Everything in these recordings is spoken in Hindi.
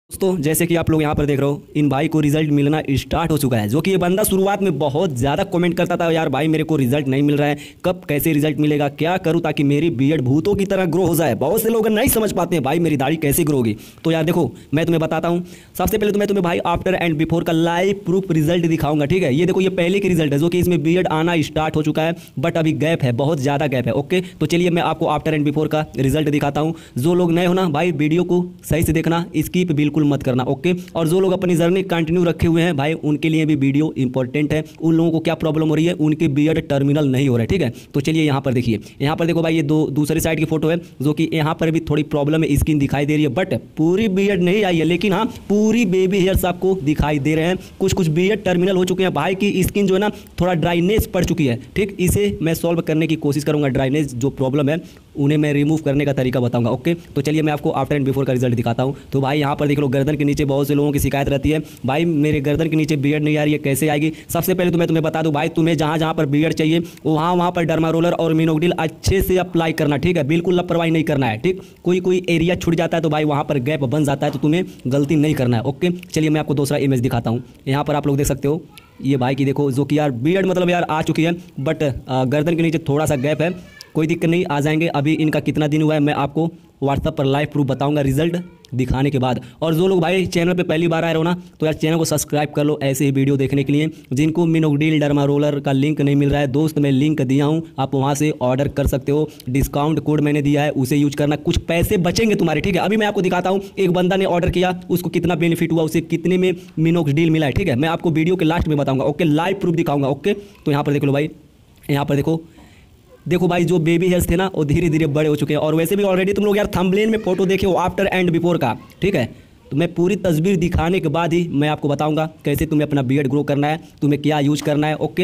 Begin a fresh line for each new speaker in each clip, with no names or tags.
दोस्तों जैसे कि आप लोग यहाँ पर देख रहे हो, इन भाई को रिजल्ट मिलना स्टार्ट हो चुका है। जो कि ये बंदा शुरुआत में बहुत ज़्यादा कमेंट करता था, यार भाई मेरे को रिजल्ट नहीं मिल रहा है, कब कैसे रिजल्ट मिलेगा, क्या करूँ ताकि मेरी बीएड भूतों की तरह ग्रो हो जाए। बहुत से लोग नहीं समझ पाते हैं भाई मेरी दाढ़ी कैसे ग्रो होगी। तो यार देखो मैं तुम्हें बताता हूँ। सबसे पहले तो मैं तुम्हें भाई आफ्टर एंड बिफोर का लाइव प्रूफ रिजल्ट दिखाऊंगा। ठीक है, ये देखो ये पहले की रिजल्ट है जो कि इसमें बीएड आना स्टार्ट हो चुका है, बट अभी गैप है, बहुत ज़्यादा गैप है। ओके, तो चलिए मैं आपको आफ्टर एंड बिफोर का रिजल्ट दिखाता हूँ। जो लोग नए हो ना भाई वीडियो को सही से देखना, स्किप बिल्कुल मत करना। ओके, और जो लोग अपनी जर्नी कंटिन्यू रखे हुए हैं भाई उनके लिए भी वीडियो इंपॉर्टेंट है। उन लोगों को क्या प्रॉब्लम हो रही है, उनके बीएड टर्मिनल नहीं हो रहा है। ठीक है, तो चलिए यहाँ पर देखिए, यहाँ पर देखो भाई ये दूसरी साइड की फोटो है जो कि यहाँ पर भी थोड़ी प्रॉब्लम है, स्किन दिखाई दे रही है, बट पूरी बीएड नहीं आई है, लेकिन हाँ पूरी बेबी हेयर्स आपको दिखाई दे रहे हैं। कुछ कुछ बीएड टर्मिनल हो चुके हैं। भाई की स्किन जो है ना थोड़ा ड्राइनेस पड़ चुकी है। ठीक, इसे मैं सॉल्व करने की कोशिश करूंगा। ड्राइनेस जो प्रॉब्लम है उन्हें मैं रिमूव करने का तरीका बताऊंगा। ओके, तो चलिए मैं आपको आफ्टर एंड बिफोर का रिजल्ट दिखाता हूँ। तो भाई यहाँ पर देख लो, गर्दन के नीचे बहुत से लोगों की शिकायत रहती है, भाई मेरे गर्दन के नीचे बीएड नहीं आ रही है, कैसे आएगी। सबसे पहले तो मैं तुम्हें बता दूं भाई, तुम्हें जहाँ जहाँ पर बीएड चाहिए वहाँ पर डर्मा रोलर और मिनोक्सिडिल अच्छे से अप्लाई करना। ठीक है, बिल्कुल लापरवाही नहीं करना है। ठीक, कोई एरिया छूट जाता है तो भाई वहाँ पर गैप बन जाता है, तो तुम्हें गलती नहीं करना है। ओके, चलिए मैं आपको दूसरा इमेज दिखाता हूँ। यहाँ पर आप लोग देख सकते हो, ये भाई की देखो जो कि यार बीएड मतलब यार आ चुकी है, बट गर्दन के नीचे थोड़ा सा गैप है। कोई दिक्कत नहीं, आ जाएंगे। अभी इनका कितना दिन हुआ है मैं आपको व्हाट्सएप पर लाइव प्रूफ बताऊंगा रिजल्ट दिखाने के बाद। और जो लोग भाई चैनल पे पहली बार आए रहो ना, तो यार चैनल को सब्सक्राइब कर लो ऐसे ही वीडियो देखने के लिए। जिनको मिनोक्सिडिल डर्मा रोलर का लिंक नहीं मिल रहा है दोस्त, मैं लिंक दिया हूँ, आप वहाँ से ऑर्डर कर सकते हो। डिस्काउंट कोड मैंने दिया है, उसे यूज करना, कुछ पैसे बचेंगे तुम्हारे। ठीक है, अभी मैं आपको दिखाता हूँ एक बंदा ने ऑर्डर किया, उसको कितना बेनिफिट हुआ, उसे कितने में मिनोक्सिडिल मिला है। ठीक है, मैं आपको वीडियो के लास्ट में बताऊँगा। ओके, लाइव प्रूफ दिखाऊंगा। ओके, तो यहाँ पर देख लो भाई, यहाँ पर देखो भाई जो बेबी हेयर्स थे ना वो धीरे धीरे बड़े हो चुके हैं। और वैसे भी ऑलरेडी तुम लोग यार थंबनेल में फोटो देखे हो आफ्टर एंड बिफोर का। ठीक है, तो मैं पूरी तस्वीर दिखाने के बाद ही मैं आपको बताऊंगा कैसे तुम्हें अपना बीएड ग्रो करना है, तुम्हें क्या यूज करना है। ओके,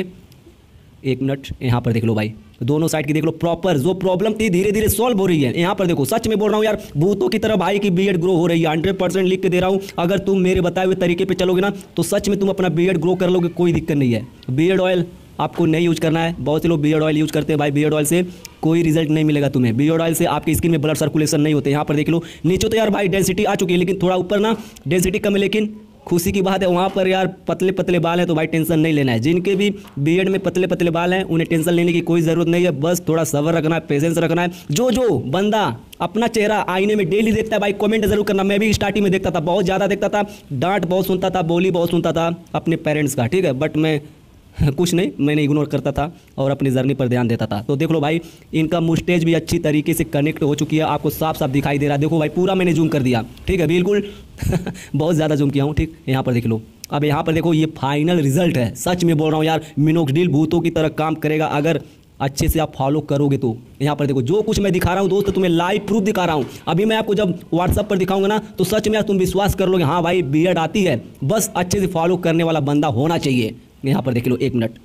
एक मिनट, यहाँ पर देख लो भाई, दोनों साइड की देख लो, प्रॉपर जो प्रॉब्लम थी धीरे धीरे सॉल्व हो रही है। यहाँ पर देखो, सच में बोल रहा हूँ यार, भूतों की तरह भाई की बीएड ग्रो हो रही है। 100% लिख के दे रहा हूँ। अगर तुम मेरे बताए हुए तरीके पे चलोगे ना तो सच में तुम अपना बीएड ग्रो कर लोगे, कोई दिक्कत नहीं है। बीएड ऑयल आपको नहीं यूज करना है। बहुत से लोग बीएड ऑयल यूज करते हैं, भाई बीएड ऑयल से कोई रिजल्ट नहीं मिलेगा तुम्हें। बीएड ऑयल से आपकी स्किन में ब्लड सर्कुलेशन नहीं होते। यहाँ पर देख लो, नीचे तो यार भाई डेंसिटी आ चुकी है, लेकिन थोड़ा ऊपर ना डेंसिटी कम है। लेकिन खुशी की बात है वहाँ पर यार पतले पतले बाल हैं, तो भाई टेंशन नहीं लेना है। जिनके भी बीएड में पतले पतले बाल हैं उन्हें टेंशन लेने की कोई ज़रूरत नहीं है। बस थोड़ा सब्र रखना है, पेशेंस रखना है। जो बंदा अपना चेहरा आईने में डेली देखता है भाई कमेंट जरूर करना। मैं भी स्टार्टिंग में देखता था, बहुत ज़्यादा देखता था, डांट बहुत सुनता था, बोली बहुत सुनता था अपने पेरेंट्स का। ठीक है, बट मैं कुछ नहीं, मैंने इग्नोर करता था और अपनी जर्नी पर ध्यान देता था। तो देख लो भाई, इनका मुस्टेज भी अच्छी तरीके से कनेक्ट हो चुकी है, आपको साफ साफ दिखाई दे रहा है। देखो भाई पूरा मैंने जूम कर दिया। ठीक है, बिल्कुल बहुत ज़्यादा जूम किया हूँ। ठीक, यहाँ पर देख लो। अब यहाँ पर देखो, ये फाइनल रिजल्ट है। सच में बोल रहा हूँ यार, मिनोक्सिडिल भूतों की तरह काम करेगा अगर अच्छे से आप फॉलो करोगे तो। यहाँ पर देखो, जो कुछ मैं दिखा रहा हूँ दोस्त, तुम्हें लाइव प्रूफ दिखा रहा हूँ। अभी मैं आपको जब व्हाट्सएप पर दिखाऊंगा ना तो सच में तुम विश्वास कर लोगे, हाँ भाई बीएड आती है, बस अच्छे से फॉलो करने वाला बंदा होना चाहिए। यहाँ पर देख लो, एक मिनट,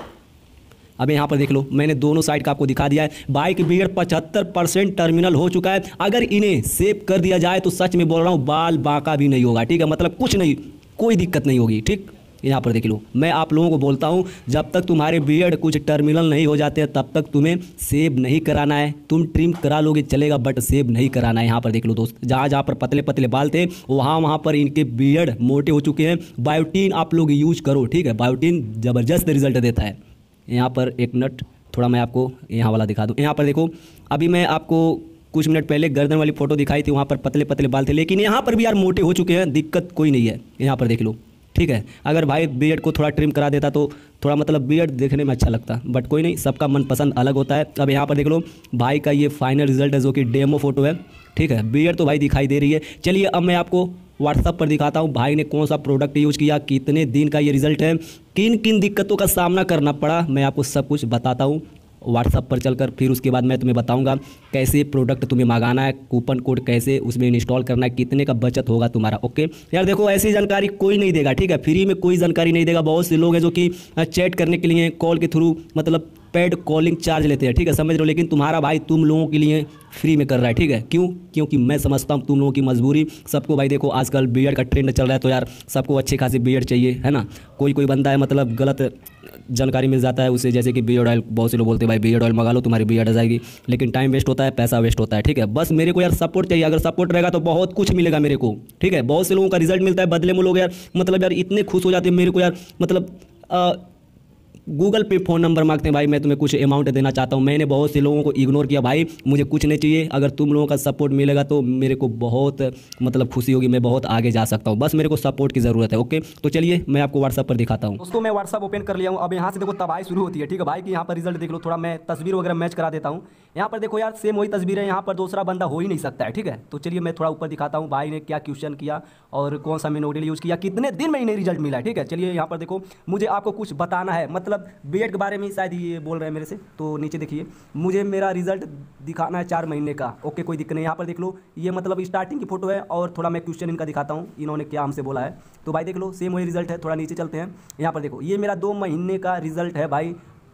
अब यहाँ पर देख लो, मैंने दोनों साइड का आपको दिखा दिया है। भाई की बीएड 75% टर्मिनल हो चुका है। अगर इन्हें सेव कर दिया जाए तो सच में बोल रहा हूँ बाल बांका भी नहीं होगा। ठीक है, मतलब कुछ नहीं, कोई दिक्कत नहीं होगी। ठीक, यहाँ पर देख लो, मैं आप लोगों को बोलता हूँ जब तक तुम्हारे बीएड कुछ टर्मिनल नहीं हो जाते तब तक तुम्हें सेव नहीं कराना है। तुम ट्रिम करा लोगे चलेगा, बट सेव नहीं कराना है। यहाँ पर देख लो दोस्त, जहाँ जहाँ पर पतले पतले बाल थे वहाँ पर इनके बीएड मोटे हो चुके हैं। बायोटीन आप लोग यूज करो। ठीक है, बायोटीन ज़बरदस्त रिजल्ट देता है। यहाँ पर एक मिनट, थोड़ा मैं आपको यहाँ वाला दिखा दूँ। यहाँ पर देखो, अभी मैं आपको कुछ मिनट पहले गर्दन वाली फोटो दिखाई थी, वहाँ पर पतले पतले बाल थे, लेकिन यहाँ पर भी यार मोटे हो चुके हैं, दिक्कत कोई नहीं है। यहाँ पर देख लो। ठीक है, अगर भाई बीएड को थोड़ा ट्रिम करा देता तो थोड़ा मतलब बीएड देखने में अच्छा लगता, बट कोई नहीं, सबका मनपसंद अलग होता है। अब यहाँ पर देख लो, भाई का ये फाइनल रिजल्ट है जो कि डेमो फोटो है। ठीक है, बीएड तो भाई दिखाई दे रही है। चलिए अब मैं आपको व्हाट्सएप पर दिखाता हूँ भाई ने कौन सा प्रोडक्ट यूज़ किया, कितने दिन का ये रिजल्ट है, किन किन दिक्कतों का सामना करना पड़ा, मैं आपको सब कुछ बताता हूँ व्हाट्सएप पर चलकर। फिर उसके बाद मैं तुम्हें बताऊंगा कैसे प्रोडक्ट तुम्हें मंगाना है, कूपन कोड कैसे उसमें इंस्टॉल करना है, कितने का बचत होगा तुम्हारा। ओके यार, देखो ऐसी जानकारी कोई नहीं देगा। ठीक है, फ्री में कोई जानकारी नहीं देगा। बहुत से लोग हैं जो कि चैट करने के लिए कॉल के थ्रू मतलब पेड कॉलिंग चार्ज लेते हैं। ठीक है, समझ रहे हो, लेकिन तुम्हारा भाई तुम लोगों के लिए फ्री में कर रहा है। ठीक है, क्यों? क्योंकि मैं समझता हूँ तुम लोगों की मजबूरी। सबको भाई देखो आजकल बीएड का ट्रेंड चल रहा है, तो यार सबको अच्छी खासी बीएड चाहिए, है ना। कोई बंदा है मतलब गलत जानकारी मिल जाता है उससे, जैसे कि बियर्ड ऑयल, बहुत से लोग बोलते हैं भाई बियर्ड ऑयल मंगा लो तुम्हारी बियर्ड आ जाएगी, लेकिन टाइम वेस्ट होता है, पैसा वेस्ट होता है, ठीक है। बस मेरे को यार सपोर्ट चाहिए, अगर सपोर्ट रहेगा तो बहुत कुछ मिलेगा मेरे को, ठीक है। बहुत से लोगों का रिजल्ट मिलता है, बदले में लोग यार मतलब यार इतने खुश हो जाते हैं मेरे को यार, मतलब गूगल पे फ़ोन नंबर मांगते हैं, भाई मैं तुम्हें कुछ अमाउंट देना चाहता हूँ। मैंने बहुत से लोगों को इग्नोर किया, भाई मुझे कुछ नहीं चाहिए, अगर तुम लोगों का सपोर्ट मिलेगा तो मेरे को बहुत मतलब खुशी होगी, मैं बहुत आगे जा सकता हूँ, बस मेरे को सपोर्ट की ज़रूरत है। ओके, तो चलिए मैं आपको व्हाट्सअप पर दिखाता हूँ। दोस्तों मैं व्हाट्सअप ओपन कर लिया हूँ, अब यहाँ से देखो तबाही शुरू होती है, ठीक है भाई, कि यहाँ पर रिजल्ट देख लो, थोड़ा मैं तस्वीर वगैरह मैच करा देता हूँ। यहाँ पर देखो यार सेम वही तस्वीर है, यहाँ पर दूसरा बंदा हो ही नहीं सकता है, ठीक है। तो चलिए मैं थोड़ा ऊपर दिखाता हूँ भाई ने क्या क्वेश्चन किया और कौन सा मिनोडिल यूज़ किया, कितने दिन में इन्हें रिजल्ट मिला है, ठीक है। चलिए यहाँ पर देखो, मुझे आपको कुछ बताना है, मतलब बीएड के बारे में शायद ये बोल रहे हैं मेरे से, तो नीचे देखिए मुझे मेरा रिजल्ट दिखाना है 4 महीने का। ओके कोई दिक्कत नहीं, यहाँ पर देख लो, ये मतलब स्टार्टिंग की फोटो है और थोड़ा मैं क्वेश्चन इनका दिखाता हूँ, इन्होंने क्या हमसे बोला है। तो भाई देख लो सेम वही रिजल्ट है, थोड़ा नीचे चलते हैं। यहाँ पर देखो ये मेरा 2 महीने का रिजल्ट है भाई,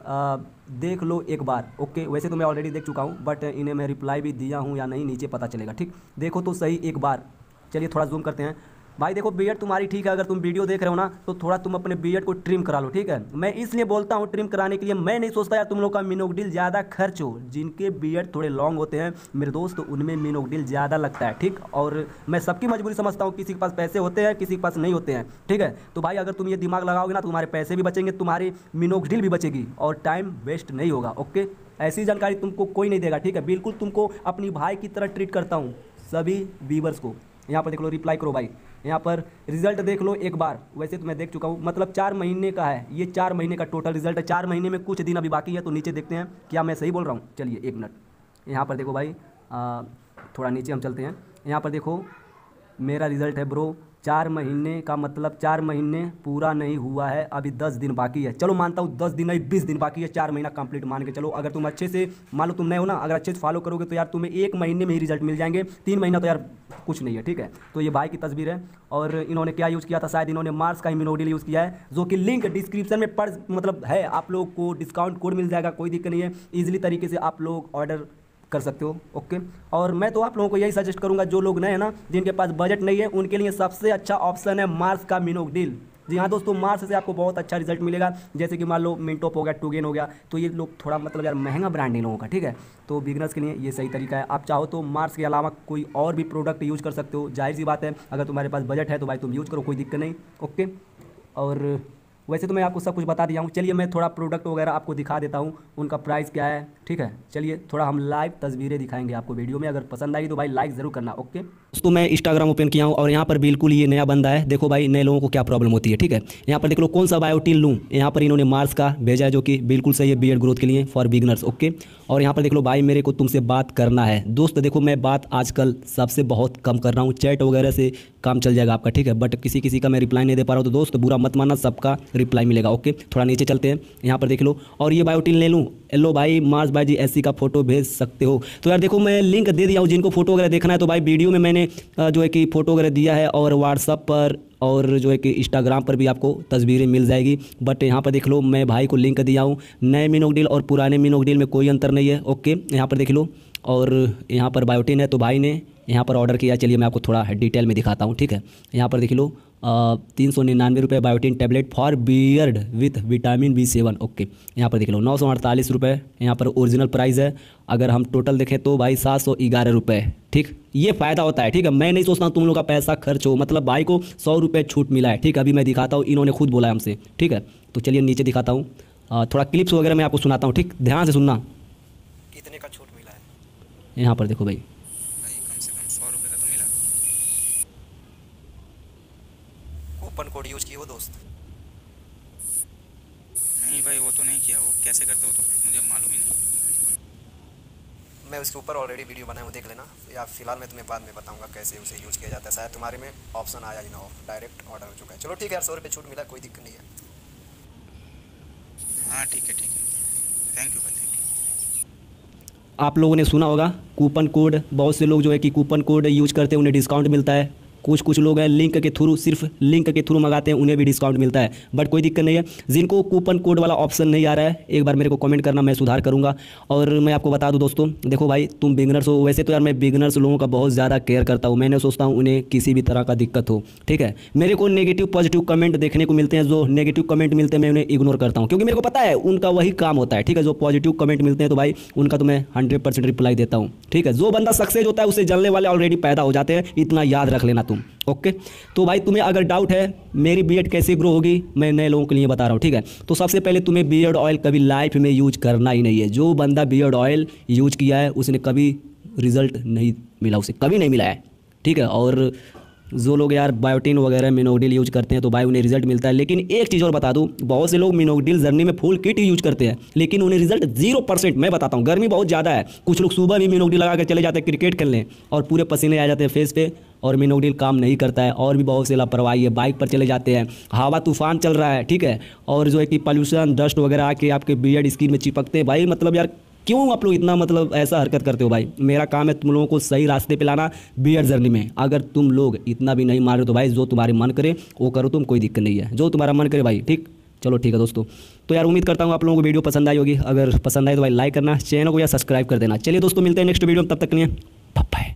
देख लो एक बार। ओके वैसे तो मैं ऑलरेडी देख चुका हूँ, बट इन्हें मैं रिप्लाई भी दिया हूँ या नहीं नीचे पता चलेगा, ठीक। देखो तो सही एक बार, चलिए थोड़ा जूम करते हैं। भाई देखो बीएड तुम्हारी ठीक है, अगर तुम वीडियो देख रहे हो ना तो थोड़ा तुम अपने बीएड को ट्रिम करा लो, ठीक है। मैं इसलिए बोलता हूँ ट्रिम कराने के लिए, मैं नहीं सोचता यार तुम लोग का मिनोक्सिडिल ज़्यादा खर्च हो, जिनके बीएड थोड़े लॉन्ग होते हैं मेरे दोस्त, उनमें मिनोक्सिडिल ज़्यादा लगता है, ठीक। और मैं सबकी मजबूरी समझता हूँ, किसी के पास पैसे होते हैं, किसी के पास नहीं होते हैं, ठीक है। तो भाई अगर तुम ये दिमाग लगाओगे ना, तुम्हारे पैसे भी बचेंगे, तुम्हारी मिनोक्सिडिल भी बचेगी और टाइम वेस्ट नहीं होगा। ओके ऐसी जानकारी तुमको कोई नहीं देगा, ठीक है। बिल्कुल तुमको अपनी भाई की तरह ट्रीट करता हूँ सभी व्यूअर्स को। यहाँ पर देख लो, रिप्लाई करो भाई, यहाँ पर रिजल्ट देख लो एक बार। वैसे तो मैं देख चुका हूँ, मतलब 4 महीने का है ये, 4 महीने का टोटल रिजल्ट है, 4 महीने में कुछ दिन अभी बाकी है, तो नीचे देखते हैं क्या मैं सही बोल रहा हूँ। चलिए 1 मिनट, यहाँ पर देखो भाई, थोड़ा नीचे हम चलते हैं। यहाँ पर देखो मेरा रिजल्ट है ब्रो, 4 महीने का मतलब 4 महीने पूरा नहीं हुआ है, अभी 10 दिन बाकी है। चलो मानता हूँ 10 दिन नहीं 20 दिन बाकी है, 4 महीना कंप्लीट मान के चलो। अगर तुम अच्छे से, मान लो तुम नए हो ना, अगर अच्छे से फॉलो करोगे तो यार तुम्हें 1 महीने में ही रिजल्ट मिल जाएंगे, 3 महीना तो यार कुछ नहीं है, ठीक है। तो ये भाई की तस्वीर है और इन्होंने क्या यूज़ किया था, शायद इन्होंने मार्स का मिनोडिल यूज़ किया है, जो कि लिंक डिस्क्रिप्शन में पड़ मतलब है, आप लोग को डिस्काउंट कोड मिल जाएगा, कोई दिक्कत नहीं है, ईजिली तरीके से आप लोग ऑर्डर कर सकते हो। ओके और मैं तो आप लोगों को यही सजेस्ट करूंगा, जो लोग नए हैं ना, जिनके पास बजट नहीं है, उनके लिए सबसे अच्छा ऑप्शन है मार्स का मिनोक्सिडिल। जी हाँ दोस्तों, मार्स से आपको बहुत अच्छा रिजल्ट मिलेगा। जैसे कि मान लो मिनटॉप हो गया, टूगेन हो गया, तो ये लोग थोड़ा मतलब यार महंगा ब्रांड है लोगों का, ठीक है। तो बिगनर्स के लिए ये सही तरीका है। आप चाहो तो मार्स के अलावा कोई और भी प्रोडक्ट यूज़ कर सकते हो, जाहिर सी बात है, अगर तुम्हारे पास बजट है तो भाई तुम यूज़ करो, कोई दिक्कत नहीं। ओके और वैसे तो मैं आपको सब कुछ बता दिया हूँ, चलिए मैं थोड़ा प्रोडक्ट वगैरह आपको दिखा देता हूँ, उनका प्राइस क्या है, ठीक है। चलिए थोड़ा हम लाइव तस्वीरें दिखाएंगे आपको वीडियो में, अगर पसंद आई तो भाई लाइक ज़रूर करना। ओके दोस्तों मैं इंस्टाग्राम ओपन किया हूँ और यहाँ पर बिल्कुल ये नया बंदा है, देखो भाई नए लोगों को क्या प्रॉब्लम होती है, ठीक है। यहाँ पर देख लो कौन सा बायोटिन लूँ, यहाँ पर इन्होंने मार्स का भेजा है, जो कि बिल्कुल सही है बीएड ग्रोथ के लिए फॉर बिगनर्स। ओके और यहाँ पर देख लो भाई मेरे को तुमसे बात करना है दोस्त, देखो मैं बात आजकल सबसे बहुत कम कर रहा हूँ, चैट वगैरह से काम चल जाएगा आपका, ठीक है, बट किसी किसी का मैं रिप्लाई नहीं दे पा रहा हूँ, तो दोस्त बुरा मत मानना, सबका रिप्लाई मिलेगा। ओके थोड़ा नीचे चलते हैं, यहाँ पर देख लो, और ये बायोटिन ले लूँ, लो भाई मार्स बाय जी एससी का फोटो भेज सकते हो। तो यार देखो मैं लिंक दे दिया हूँ, जिनको फोटो वगैरह देखना है तो भाई वीडियो में मैंने जो है कि फ़ोटो वगैरह दिया है, और व्हाट्सअप पर और जो है कि इंस्टाग्राम पर भी आपको तस्वीरें मिल जाएगी। बट यहाँ पर देख लो मैं भाई को लिंक दिया हूँ, नए मिनोक्सिडिल और पुराने मिनोक्सिडिल में कोई अंतर नहीं है। ओके यहाँ पर देख लो, और यहाँ पर बायोटिन है, तो भाई ने यहाँ पर ऑर्डर किया। चलिए मैं आपको थोड़ा डिटेल में दिखाता हूँ, ठीक है। यहाँ पर देख लो 399 रुपये biotin tablet for beard with vitamin B7। Okay यहाँ पर देख लो 948 रुपये यहाँ पर ओरिजिनल प्राइस है। अगर हम टोटल देखें तो भाई 711 रुपये, ठीक। ये फ़ायदा होता है, ठीक है। मैं नहीं सोचता हूँ तुम लोग का पैसा खर्च हो, मतलब भाई को 100 रुपये छूट मिला है, ठीक है। अभी मैं दिखाता हूँ, इन्होंने खुद बोला है हमसे, ठीक है। तो चलिए नीचे दिखाता हूँ, थोड़ा क्लिप्स वगैरह मैं आपको सुनाता हूँ, ठीक, ध्यान से सुनना।
कितने का छूट मिला है?
यहाँ पर देखो भाई,
कम से कम 100 रुपये का तो मिला। कूपन कोड यूज किए हो दोस्त?
नहीं भाई वो तो नहीं किया, वो कैसे करते हो तो मुझे मालूम ही नहीं।
मैं उसके ऊपर ऑलरेडी वीडियो बनाया हूँ, देख लेना, या फिलहाल मैं तुम्हें बाद में बताऊंगा कैसे उसे यूज़ किया जाता है। शायद तुम्हारे में ऑप्शन आया ही ना हो, डायरेक्ट ऑर्डर हो चुका है। चलो ठीक है यार, 100 रुपये छूट मिला, कोई दिक्कत नहीं है।
हाँ ठीक है, थैंक यू भाई, थैंक यू।
आप लोगों ने सुना होगा कूपन कोड, बहुत से लोग जो है कि कूपन कोड यूज करते हैं उन्हें डिस्काउंट मिलता है। कुछ कुछ लोग हैं लिंक के थ्रू, सिर्फ लिंक के थ्रू मंगाते हैं, उन्हें भी डिस्काउंट मिलता है। बट कोई दिक्कत नहीं है, जिनको कूपन कोड वाला ऑप्शन नहीं आ रहा है एक बार मेरे को कमेंट करना, मैं सुधार करूँगा। और मैं आपको बता दूँ दोस्तों, देखो भाई तुम बिगनर्स हो, वैसे तो यार मैं बिगनर्स लोगों का बहुत ज़्यादा केयर करता हूँ, मैंने सोचता हूँ उन्हें किसी भी तरह का दिक्कत हो, ठीक है। मेरे को नेगेटिव पॉजिटिव कमेंट देखने को मिलते हैं, जो नेगेटिव कमेंट मिलते हैं मैं उन्हें इग्नोर करता हूँ, क्योंकि मेरे को पता है उनका वही काम होता है, ठीक है। जो पॉजिटिव कमेंट मिलते हैं तो भाई उनका तो मैं 100% रिप्लाई देता हूँ, ठीक है। जो बंदा सक्सेस होता है उसे जलने वाले ऑलरेडी पैदा हो जाते हैं, इतना याद रख लेना तुम, ओके। तो भाई तुम्हें अगर डाउट है मेरी बीएड कैसे ग्रो होगी, मैं नए लोगों के लिए बता रहा हूँ, ठीक है। तो सबसे पहले तुम्हें बीएड ऑयल कभी लाइफ में यूज करना ही नहीं है। जो बंदा बीएड ऑयल यूज किया है उसने कभी रिजल्ट नहीं मिला, उसे कभी नहीं मिला है, ठीक है। और जो लोग यार बायोटिन वगैरह मिनोक्सिडिल यूज करते हैं तो भाई उन्हें रिजल्ट मिलता है। लेकिन एक चीज़ और बता दूं, बहुत से लोग मिनोक्सिडिल जर्नी में फुल किट यूज करते हैं लेकिन उन्हें रिजल्ट 0%। मैं बताता हूं, गर्मी बहुत ज़्यादा है, कुछ लोग सुबह भी मिनोक्सिडिल लगा के चले जाते हैं क्रिकेट खेलने और पूरे पसीने आ जाते हैं फेस पे, और मिनोक्सिडिल काम नहीं करता है। और भी बहुत से लापरवाही है, बाइक पर चले जाते हैं, हवा तूफान चल रहा है, ठीक है, और जो है कि पॉल्यूशन डस्ट वगैरह आके आपके बियर्ड स्किन में चिपकते हैं। भाई मतलब यार क्यों आप लोग इतना मतलब ऐसा हरकत करते हो भाई। मेरा काम है तुम लोगों को सही रास्ते पे लाना बीएड जर्नी में। अगर तुम लोग इतना भी नहीं मान रहे तो भाई जो तुम्हारे मन करे वो करो तुम, कोई दिक्कत नहीं है, जो तुम्हारा मन करे भाई, ठीक। चलो ठीक है दोस्तों, तो यार उम्मीद करता हूँ आप लोगों को वीडियो पसंद आई होगी। अगर पसंद आए तो भाई लाइक करना, चैनल को या सब्सक्राइब कर देना। चलिए दोस्तों मिलते हैं नेक्स्ट वीडियो में, तब तक के लिए बाय बाय।